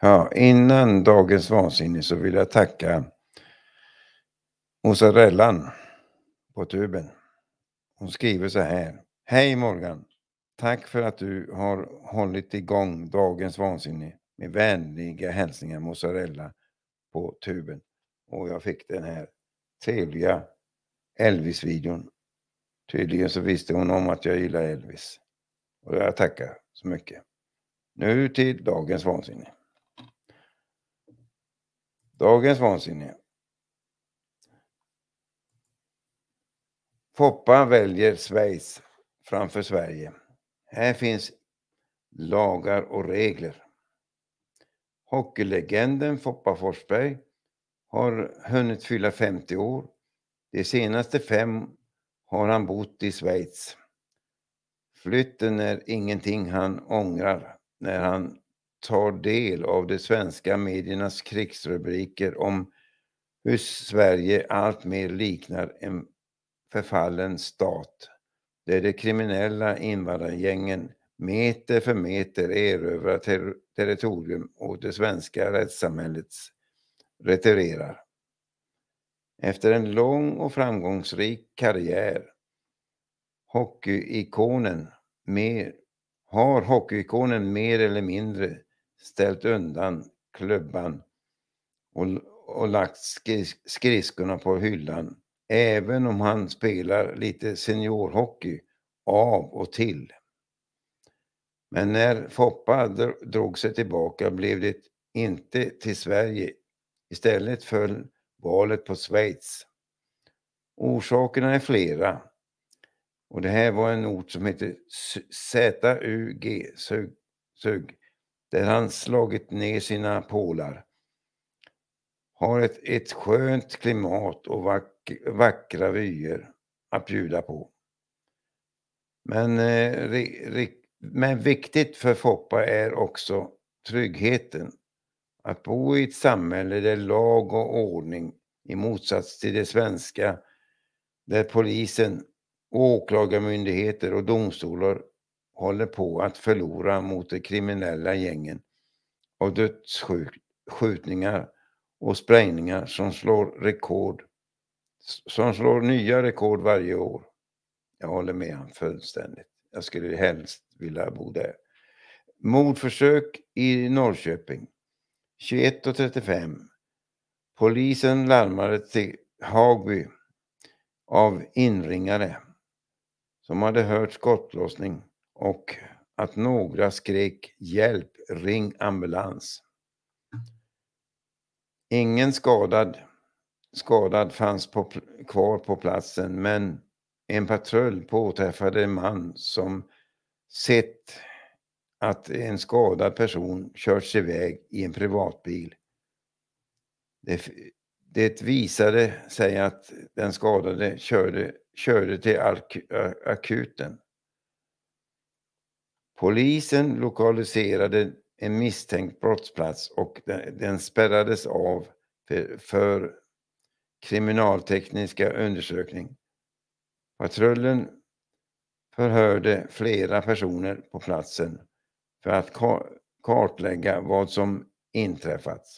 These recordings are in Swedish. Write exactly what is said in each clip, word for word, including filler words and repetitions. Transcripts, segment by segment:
Ja, innan dagens vansinne så vill jag tacka mozzarellan på tuben. Hon skriver så här. Hej Morgan! Tack för att du har hållit igång dagens vansinne med vänliga hälsningar mozzarella på tuben. Och jag fick den här trevliga Elvis-videon. Tydligen så visste hon om att jag gillar Elvis. Och jag tackar så mycket. Nu till dagens vansinne. Dagens vansinne. Foppa väljer Schweiz framför Sverige. Här finns lagar och regler. Hockeylegenden Foppa Forsberg har hunnit fylla femtio år. De senaste fem har han bott i Schweiz. Flytten är ingenting han ångrar när han tar del av de svenska mediernas krigsrubriker om hur Sverige allt mer liknar en förfallen stat där de kriminella invandrargängen meter för meter erövrar ter- territorium och det svenska rättssamhället retirerar. Efter en lång och framgångsrik karriär hockeyikonen mer, har hockeyikonen mer eller mindre ställt undan klubban och, och lagt skris, skridskorna på hyllan, även om han spelar lite seniorhockey av och till. Men när Foppa drog sig tillbaka blev det inte till Sverige. Istället föll valet på Schweiz. Orsakerna är flera. Och det här var en ort som heter Z U G, Sug, där han slagit ner sina pålar. Har ett, ett skönt klimat och vack, vackra vyer att bjuda på. Men, eh, ri, ri, men viktigt för Foppa är också tryggheten. Att bo i ett samhälle där lag och ordning, i motsats till det svenska, där polisen, åklagarmyndigheter och domstolar håller på att förlora mot de kriminella gängen och dödsskjutningar och sprängningar som slår rekord, som slår nya rekord varje år. Jag håller med han fullständigt. Jag skulle helst vilja bo där. Mordförsök i Norrköping. tjugoett och trettiofem. Polisen larmade till Hagby av inringare som hade hört skottlossning och att några skrek hjälp, ring ambulans. Ingen skadad, skadad fanns på, kvar på platsen, men en patrull påträffade en man som sett att en skadad person körts iväg i en privatbil. Det, det visade sig att den skadade körde, körde till akuten. Polisen lokaliserade en misstänkt brottsplats och den, den spärrades av för, för kriminaltekniska undersökning. Patrullen förhörde flera personer på platsen för att kartlägga vad som inträffat.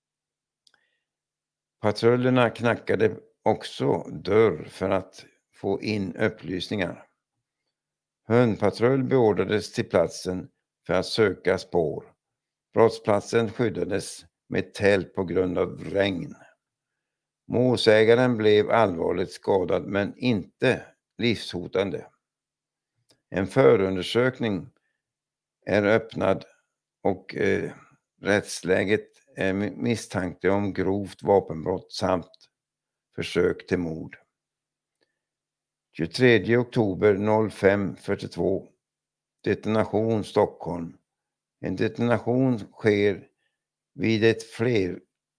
Patrullerna knackade också dörr för att få in upplysningar. Hundpatrull beordrades till platsen för att söka spår. Brottsplatsen skyddades med tält på grund av regn. Målsägaren blev allvarligt skadad men inte livshotande. En förundersökning är öppnad och eh, rättsläget är misstanke om grovt vapenbrott samt försök till mord. tjugotredje oktober fem fyrtiotvå. Detonation Stockholm. En detonation sker vid ett fler,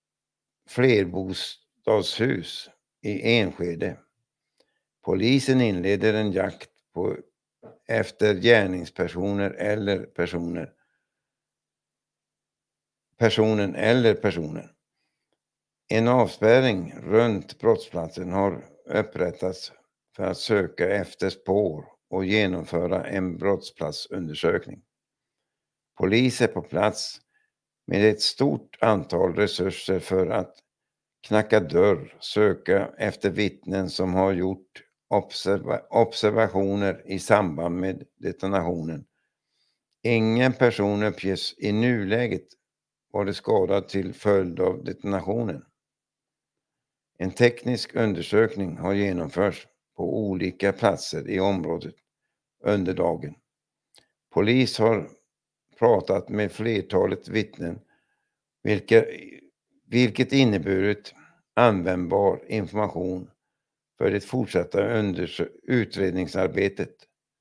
flerbostadshus i Enskede. Polisen inleder en jakt på, efter gärningspersoner eller personer. Personen eller personer. En avspärrning runt brottsplatsen har upprättats för att söka efter spår och genomföra en brottsplatsundersökning. Polis är på plats med ett stort antal resurser för att knacka dörr, söka efter vittnen som har gjort observa observationer i samband med detonationen. Ingen person uppges i nuläget vara skadad till följd av detonationen. En teknisk undersökning har genomförts på olika platser i området under dagen. Polis har pratat med flertalet vittnen, vilka, vilket inneburit användbar information för det fortsatta utredningsarbetet.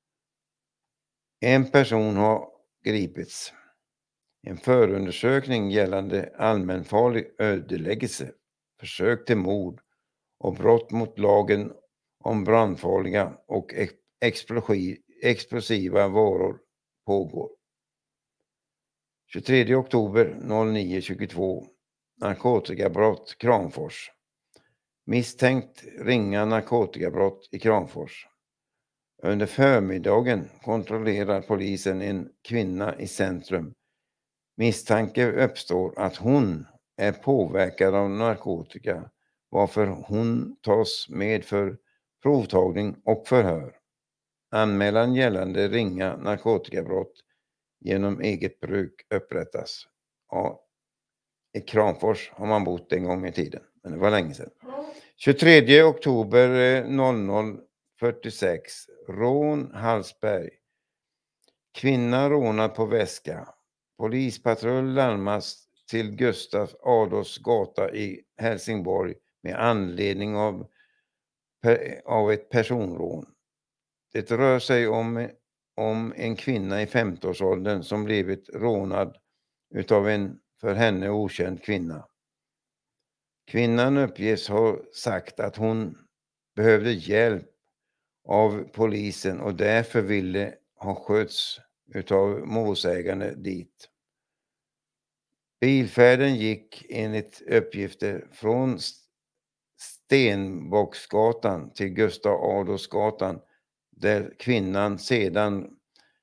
En person har gripits. En förundersökning gällande allmänfarlig ödeläggelse, försök till mord och brott mot lagen om brandfarliga och explosiva varor pågår. tjugotredje oktober nio tjugotvå. Narkotikabrott Kramfors. Misstänkt ringa narkotikabrott i Kramfors. Under förmiddagen kontrollerar polisen en kvinna i centrum. Misstanke uppstår att hon är påverkad av narkotika, varför hon tas med för provtagning och förhör. Anmälan gällande ringa narkotikabrott genom eget bruk upprättas. Ja, i Kramfors har man bott en gång i tiden, men det var länge sedan. tjugotredje oktober fyrtiosex. Rån Hallsberg. Kvinna rånad på väska. Polispatrull larmas till Gustav Adolfs gata i Helsingborg med anledning av, av ett personrån. Det rör sig om, om en kvinna i femtioårsåldern som blivit rånad utav en för henne okänd kvinna. Kvinnan uppges ha sagt att hon behövde hjälp av polisen och därför ville ha skjuts utav målsägande dit. Bilfärden gick enligt uppgifter från Stenbocksgatan till Gustav Adolfsgatan, där kvinnan sedan,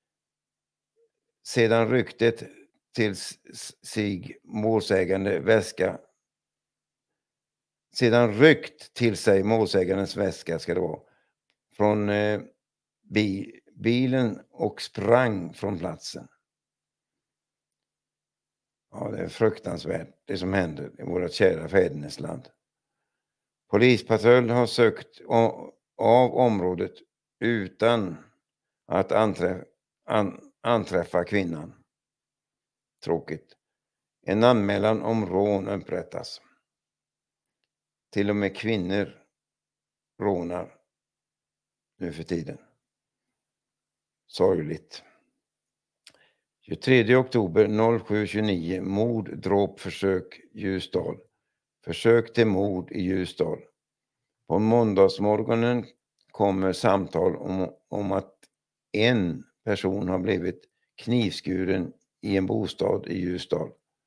sedan ryktet till sig målsägande väska sedan ryckt till sig målsägandens väska ska det vara från eh, bi, bilen och sprang från platsen. Ja, det är fruktansvärt det som händer i våra kära fädernesland. Polispatrull har sökt av området utan att anträffa, an, anträffa kvinnan. Tråkigt. En anmälan om rån upprättas. Till och med kvinnor rånar nu för tiden. Sorgligt. tjugotredje oktober sju tjugonio. Mord, dråp, försök Ljusdal. Försök till mord i Ljusdal. På måndagsmorgonen kommer samtal om, om att en person har blivit knivskuren i en bostad i Ljusdal.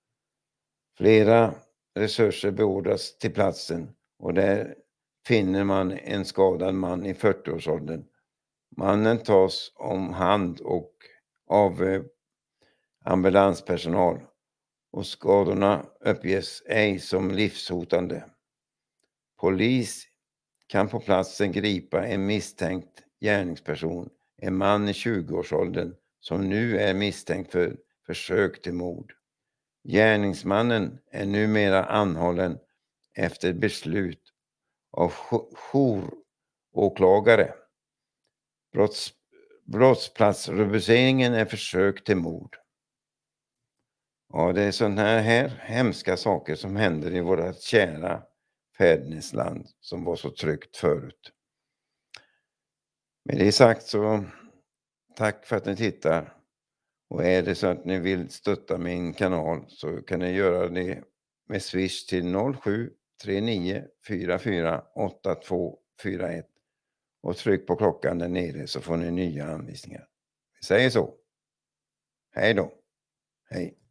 Flera resurser beordras till platsen och där finner man en skadad man i fyrtioårsåldern. Mannen tas om hand och av eh, ambulanspersonal och skadorna uppges ej som livshotande. Polis kan på platsen gripa en misstänkt gärningsperson, en man i tjugoårsåldern som nu är misstänkt för försök till mord. Gärningsmannen är numera anhållen efter beslut av jouråklagare. Brotts, brottsplatsrubriceringen är försök till mord. Ja, det är sådana här, här hemska saker som händer i våra kära fädernesland som var så tryggt förut. Med det sagt så tack för att ni tittar. Och är det så att ni vill stötta min kanal så kan ni göra det med Swish till noll sju tre nio fyra fyra åtta två fyra ett. Och tryck på klockan där nere så får ni nya anvisningar. Vi säger så. Hej då. Hej.